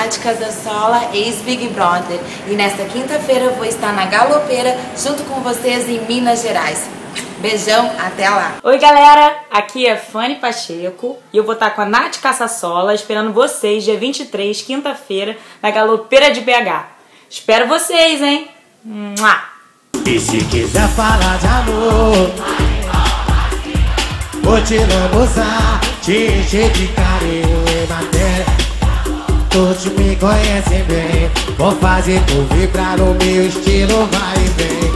Nath Casasola, ex-Big Brother. E nesta quinta-feira eu vou estar na Galopeira junto com vocês em Minas Gerais. Beijão, até lá! Oi galera, aqui é Fanny Pacheco e eu vou estar com a Nath Casasola esperando vocês dia 23, quinta-feira, na Galopeira de BH. Espero vocês, hein? Mua! E se quiser falar de amor, vou te lambuzar, te encher de carinho e matéria. Todos me conhecem bem, vou fazer tu vibrar no meu estilo, vai e vem.